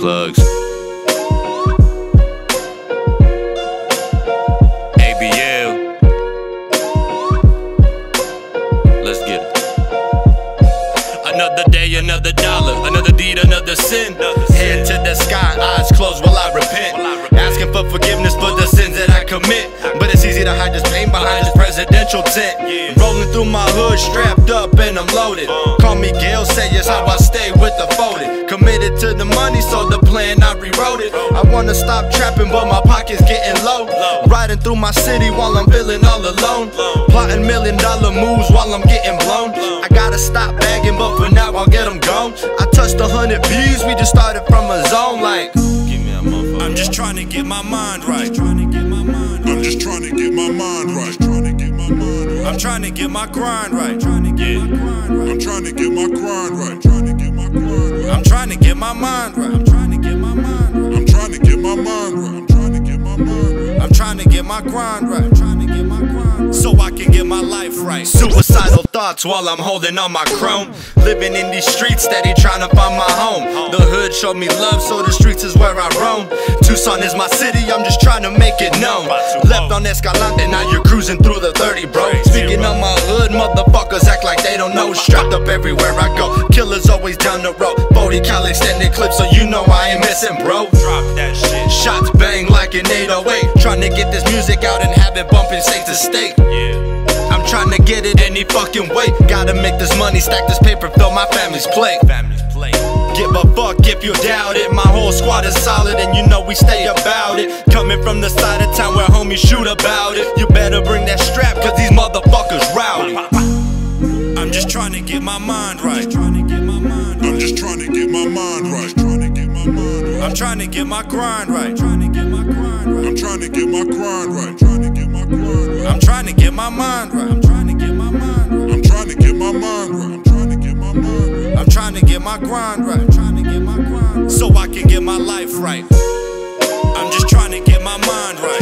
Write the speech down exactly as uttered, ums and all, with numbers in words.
plugs. A B L. Let's get it. Another day, another dollar, another deed, another sin. Head to the sky, eyes closed while I repent. Asking for forgiveness for the sins that I commit. But it's easy to hide this pain behind this presidential tent. Rolling through my hood, strapped up and I'm loaded. Call me Gale, say it's how I stay with the folded. Committed to the money, so the plan I rewrote it. I wanna stop trapping, but my pocket's getting low. Riding through my city while I'm feeling all alone. Plotting million dollar moves while I'm getting blown. I gotta stop bagging, but for now I'll get them gone. I touched a hundred B's, we just started from a zone like. I'm just trying to get my mind right. I'm just trying to get my mind right. I'm trying to get my grind right. Yeah. I'm trying to get my grind right. Trying to get my grind right. I'm trying to get my mind right. I'm trying to get my mind right. I'm trying to get my mind right. I'm trying to get my mind right. I'm trying to get my grind right. I'm trying to get my grind right. So I can get my life right. Suicidal thoughts while I'm holding on my chrome. Living in these streets, steady trying to find my home. The hood showed me love, so the streets is where I roam. Tucson is my city, I'm just trying to make it known. Left on Escalante, now you're cruising through the thirty, bro. Speaking of my hood, motherfuckers act like they don't know. Strapped up everywhere I go, killers always down the road. forty cal extended clip, so you know I ain't missing, bro. Drop that shit. Shots bang like an eight oh eight. Trying to get this music out and have it bumping state to state. Yeah. I'm trying to get it any fucking way. Gotta make this money, stack this paper, fill my family's plate. Family's plate. Give a fuck if you doubt it. My whole squad is solid and you know we stay about it. Coming from the side of town where homies shoot about it. You better bring that strap cause these motherfuckers rowdy. I'm just trying to get my mind right. I'm just trying to get my mind right. Trying to get my mind right. I'm trying to get my grind right. I'm trying to get my grind right. Trying to get my grind right. I'm trying to get my mind right. I'm trying to get my mind right. I'm trying to get my mind right. I'm trying to get my mind right. I'm trying to get my grind right. I'm trying to get my grind right. So I can get my life right. I'm just trying to get my mind right.